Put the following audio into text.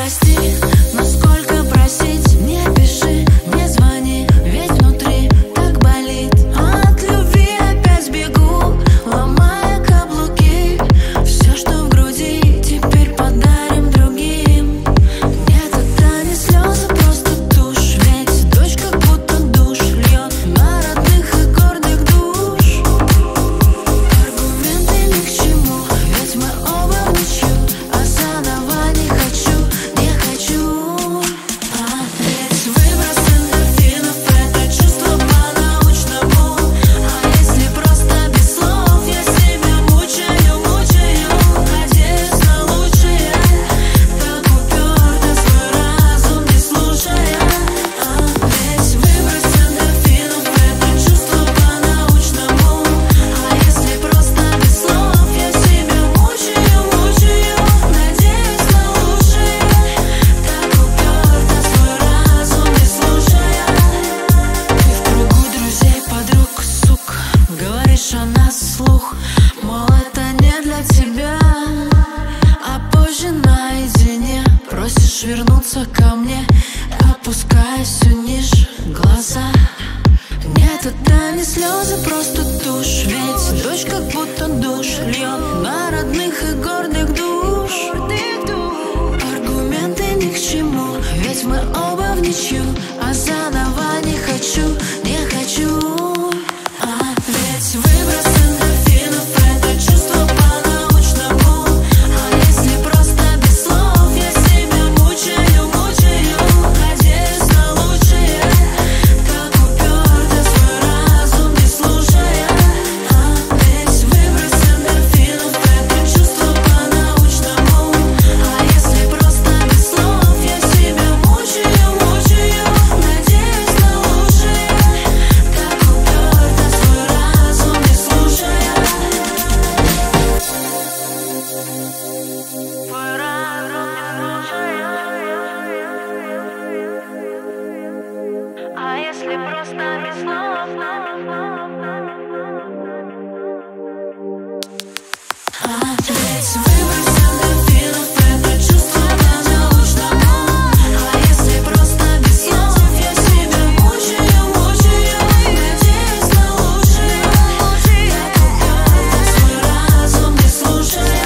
вернуться ко мне, опускаясь все ниже глаза. Нет, это не слезы, просто тушь. Ведь дождь как будто душ льет на родных и гордых душ. Аргументы ни к чему, ведь мы оба в ничью. А заново не хочу, не хочу. Ведь выброс эндорфинов — это чувство по-научному. А если просто без слов я себя мучаю, мучаю, надеюсь на лучшее, как уперто свой разум не слушая. Ведь выброс эндорфинов — это чувство по-научному. А если просто без слов я себя мучаю, мучаю, надеюсь на лучшее, как уперто свой разум не слушая. А если просто без слов? Ведь выброс эндорфинов — это чувство по-научному. А если просто без слов я себя мучаю, мучаю, надеюсь на лучшее, как уперто свой разум не слушая.